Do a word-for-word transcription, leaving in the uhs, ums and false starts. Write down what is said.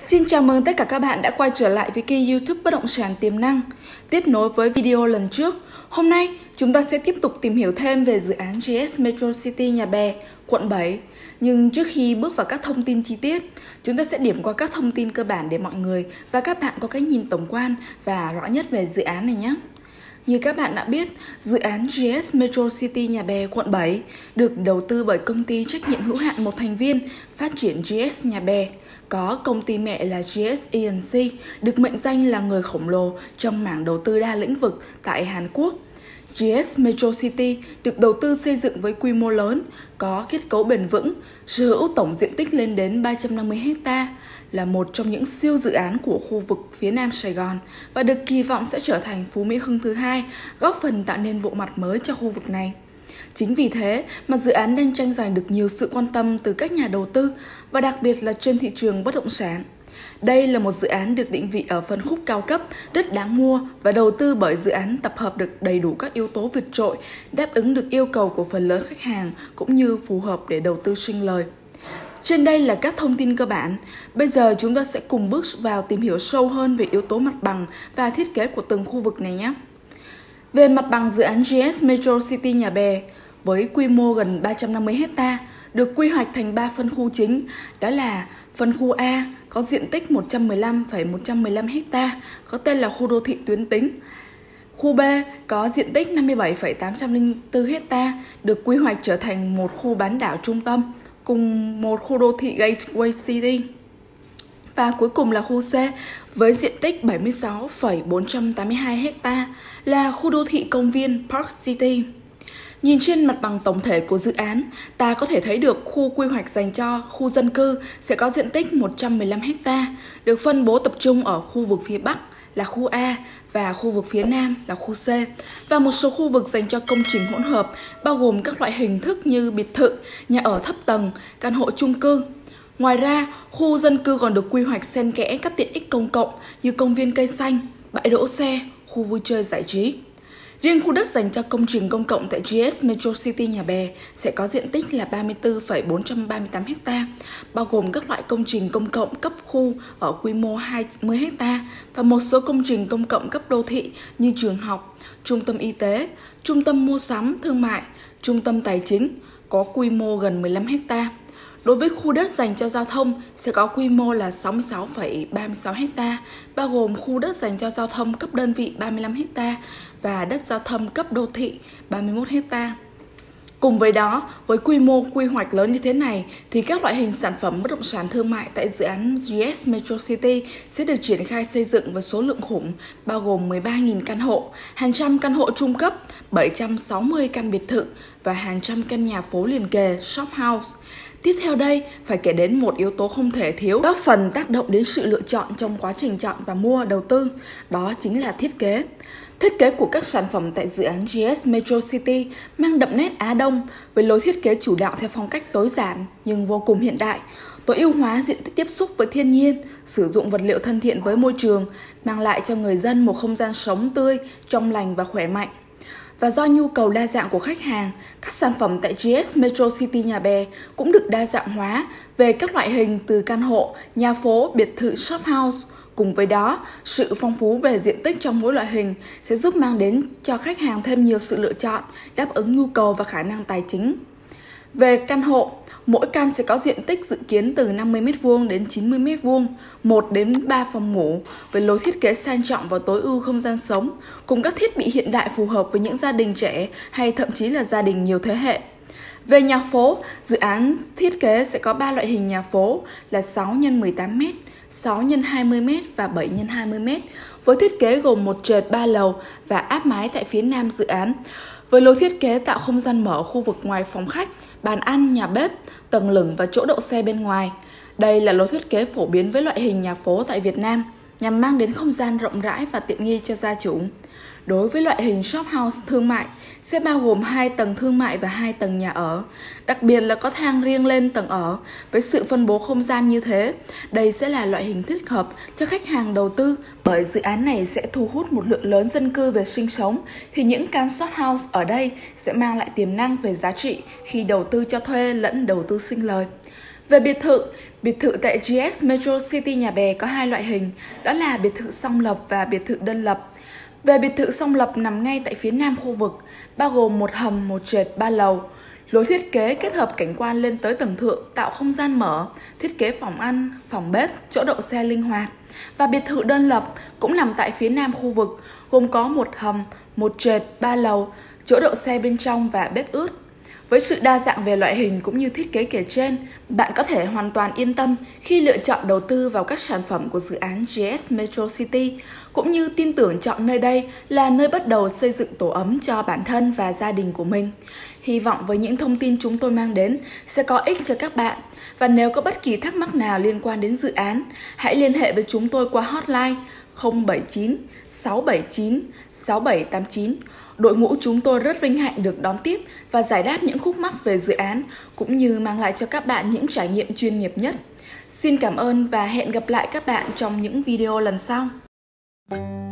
Xin chào mừng tất cả các bạn đã quay trở lại với kênh YouTube Bất động sản tiềm năng. Tiếp nối với video lần trước, hôm nay chúng ta sẽ tiếp tục tìm hiểu thêm về dự án giê ét Metro City Nhà Bè, quận bảy. Nhưng trước khi bước vào các thông tin chi tiết, chúng ta sẽ điểm qua các thông tin cơ bản để mọi người và các bạn có cái nhìn tổng quan và rõ nhất về dự án này nhé. Như các bạn đã biết, dự án giê ét Metro City Nhà Bè, quận bảy được đầu tư bởi công ty trách nhiệm hữu hạn một thành viên phát triển giê ét Nhà Bè, có công ty mẹ là giê ét e and xê, được mệnh danh là người khổng lồ trong mảng đầu tư đa lĩnh vực tại Hàn Quốc. giê ét Metro City được đầu tư xây dựng với quy mô lớn, có kết cấu bền vững, sở hữu tổng diện tích lên đến ba trăm năm mươi héc ta, là một trong những siêu dự án của khu vực phía Nam Sài Gòn và được kỳ vọng sẽ trở thành Phú Mỹ Hưng thứ hai, góp phần tạo nên bộ mặt mới cho khu vực này. Chính vì thế mà dự án đang tranh giành được nhiều sự quan tâm từ các nhà đầu tư và đặc biệt là trên thị trường bất động sản. Đây là một dự án được định vị ở phân khúc cao cấp, rất đáng mua và đầu tư bởi dự án tập hợp được đầy đủ các yếu tố vượt trội, đáp ứng được yêu cầu của phần lớn khách hàng cũng như phù hợp để đầu tư sinh lời. Trên đây là các thông tin cơ bản. Bây giờ chúng ta sẽ cùng bước vào tìm hiểu sâu hơn về yếu tố mặt bằng và thiết kế của từng khu vực này nhé. Về mặt bằng dự án giê ét Metro City Nhà Bè, với quy mô gần ba trăm năm mươi héc ta, được quy hoạch thành ba phân khu chính, đó là phân khu A có diện tích một trăm mười lăm phẩy một trăm mười lăm héc ta, có tên là khu đô thị Tuyến Tính. Khu B có diện tích năm mươi bảy phẩy tám trăm lẻ bốn héc ta, được quy hoạch trở thành một khu bán đảo trung tâm cùng một khu đô thị Gateway City. Và cuối cùng là khu C với diện tích bảy mươi sáu phẩy bốn trăm tám mươi hai héc ta, là khu đô thị công viên Park City. Nhìn trên mặt bằng tổng thể của dự án, ta có thể thấy được khu quy hoạch dành cho khu dân cư sẽ có diện tích một trăm mười lăm héc ta, được phân bố tập trung ở khu vực phía Bắc là khu A và khu vực phía Nam là khu C, và một số khu vực dành cho công trình hỗn hợp bao gồm các loại hình thức như biệt thự, nhà ở thấp tầng, căn hộ chung cư. Ngoài ra, khu dân cư còn được quy hoạch xen kẽ các tiện ích công cộng như công viên cây xanh, bãi đỗ xe, khu vui chơi giải trí. Riêng khu đất dành cho công trình công cộng tại giê ét Metro City Nhà Bè sẽ có diện tích là ba mươi tư phẩy bốn trăm ba mươi tám héc ta, bao gồm các loại công trình công cộng cấp khu ở quy mô hai mươi héc ta và một số công trình công cộng cấp đô thị như trường học, trung tâm y tế, trung tâm mua sắm thương mại, trung tâm tài chính có quy mô gần mười lăm héc ta. Đối với khu đất dành cho giao thông sẽ có quy mô là sáu mươi sáu phẩy ba mươi sáu héc ta, bao gồm khu đất dành cho giao thông cấp đơn vị ba mươi lăm héc ta và đất giao thông cấp đô thị ba mươi mốt héc ta. Cùng với đó, với quy mô quy hoạch lớn như thế này thì các loại hình sản phẩm bất động sản thương mại tại dự án giê ét Metro City sẽ được triển khai xây dựng với số lượng khủng, bao gồm mười ba nghìn căn hộ, hàng trăm căn hộ trung cấp, bảy trăm sáu mươi căn biệt thự và hàng trăm căn nhà phố liền kề, shop house. Tiếp theo đây, phải kể đến một yếu tố không thể thiếu, góp phần tác động đến sự lựa chọn trong quá trình chọn và mua đầu tư, đó chính là thiết kế. Thiết kế của các sản phẩm tại dự án giê ét Metro City mang đậm nét Á Đông với lối thiết kế chủ đạo theo phong cách tối giản nhưng vô cùng hiện đại, tối ưu hóa diện tích tiếp xúc với thiên nhiên, sử dụng vật liệu thân thiện với môi trường, mang lại cho người dân một không gian sống tươi, trong lành và khỏe mạnh. Và do nhu cầu đa dạng của khách hàng, các sản phẩm tại giê ét Metro City Nhà Bè cũng được đa dạng hóa về các loại hình từ căn hộ, nhà phố, biệt thự, shop house. Cùng với đó, sự phong phú về diện tích trong mỗi loại hình sẽ giúp mang đến cho khách hàng thêm nhiều sự lựa chọn, đáp ứng nhu cầu và khả năng tài chính. Về căn hộ, mỗi căn sẽ có diện tích dự kiến từ năm mươi mét vuông đến chín mươi mét vuông, một đến ba phòng ngủ, với lối thiết kế sang trọng và tối ưu không gian sống, cùng các thiết bị hiện đại phù hợp với những gia đình trẻ hay thậm chí là gia đình nhiều thế hệ. Về nhà phố, dự án thiết kế sẽ có ba loại hình nhà phố là sáu nhân mười tám mét, sáu nhân hai mươi mét và bảy nhân hai mươi mét, với thiết kế gồm một trệt ba lầu và áp mái tại phía nam dự án. Với lối thiết kế tạo không gian mở khu vực ngoài phòng khách, bàn ăn, nhà bếp, tầng lửng và chỗ đậu xe bên ngoài. Đây là lối thiết kế phổ biến với loại hình nhà phố tại Việt Nam, nhằm mang đến không gian rộng rãi và tiện nghi cho gia chủ. Đối với loại hình shop house thương mại sẽ bao gồm hai tầng thương mại và hai tầng nhà ở, đặc biệt là có thang riêng lên tầng ở. Với sự phân bố không gian như thế, đây sẽ là loại hình thích hợp cho khách hàng đầu tư, bởi dự án này sẽ thu hút một lượng lớn dân cư về sinh sống, thì những căn shop house ở đây sẽ mang lại tiềm năng về giá trị khi đầu tư cho thuê lẫn đầu tư sinh lời. Về biệt thự, Biệt thự tại giê ét Metro City Nhà Bè có hai loại hình, đó là biệt thự song lập và biệt thự đơn lập. Về biệt thự song lập nằm ngay tại phía nam khu vực, bao gồm một hầm, một trệt, ba lầu. Lối thiết kế kết hợp cảnh quan lên tới tầng thượng, tạo không gian mở, thiết kế phòng ăn, phòng bếp, chỗ đậu xe linh hoạt. Và biệt thự đơn lập cũng nằm tại phía nam khu vực, gồm có một hầm, một trệt, ba lầu, chỗ đậu xe bên trong và bếp ướt. Với sự đa dạng về loại hình cũng như thiết kế kể trên, bạn có thể hoàn toàn yên tâm khi lựa chọn đầu tư vào các sản phẩm của dự án giê ét Metro City, cũng như tin tưởng chọn nơi đây là nơi bắt đầu xây dựng tổ ấm cho bản thân và gia đình của mình. Hy vọng với những thông tin chúng tôi mang đến sẽ có ích cho các bạn. Và nếu có bất kỳ thắc mắc nào liên quan đến dự án, hãy liên hệ với chúng tôi qua hotline không bảy chín sáu bảy chín sáu bảy tám chín. Đội ngũ chúng tôi rất vinh hạnh được đón tiếp và giải đáp những khúc mắc về dự án, cũng như mang lại cho các bạn những trải nghiệm chuyên nghiệp nhất. Xin cảm ơn và hẹn gặp lại các bạn trong những video lần sau.